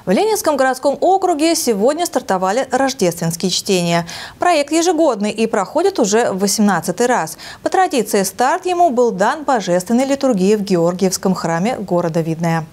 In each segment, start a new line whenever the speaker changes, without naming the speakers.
В Ленинском городском округе сегодня стартовали рождественские чтения. Проект ежегодный и проходит уже в 18-й раз. По традиции старт ему был дан божественной литургии в Георгиевском храме города Видное.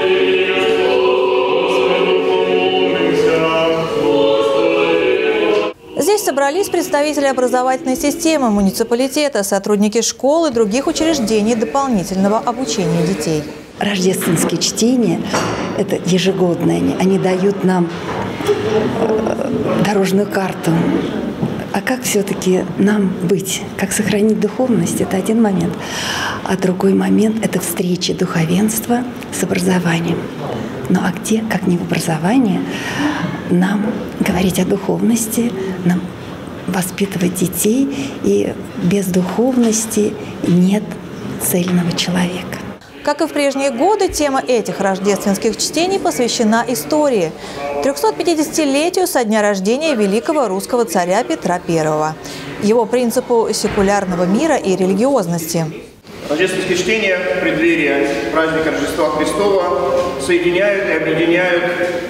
Здесь собрались представители образовательной системы, муниципалитета, сотрудники школ и других учреждений дополнительного обучения детей.
Рождественские чтения – это ежегодные, они дают нам дорожную карту. А как все-таки нам быть? Как сохранить духовность – это один момент. А другой момент – это встреча духовенства с образованием. Ну а где, как не в образовании, нам говорить о духовности, нам воспитывать детей, и без духовности нет цельного человека.
Как и в прежние годы, тема этих рождественских чтений посвящена истории. 350-летию со дня рождения великого русского царя Петра I, его принципу секулярного мира и религиозности.
Рождественские чтения в преддверии праздника Рождества Христова соединяют и объединяют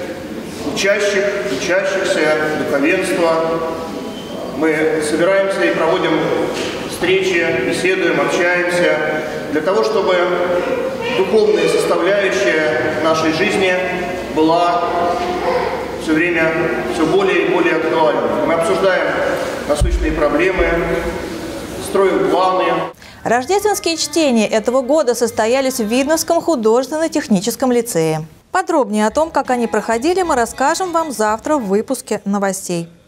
учащихся, духовенство. Мы собираемся и проводим встречи, беседуем, общаемся для того, чтобы духовная составляющая нашей жизни была все время все более и более актуальной. Мы обсуждаем насущные проблемы, строим планы.
Рождественские чтения этого года состоялись в Видновском художественно-техническом лицее. Подробнее о том, как они проходили, мы расскажем вам завтра в выпуске новостей.